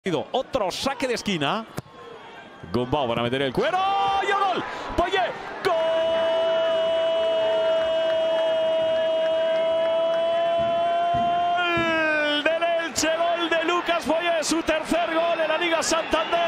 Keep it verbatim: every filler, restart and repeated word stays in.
Otro saque de esquina. Gumbau para meter el cuero. ¡Y el gol! ¡Oye! ¡Gol! Del Elche, gol de Lucas Boye, su tercer gol en la Liga Santander.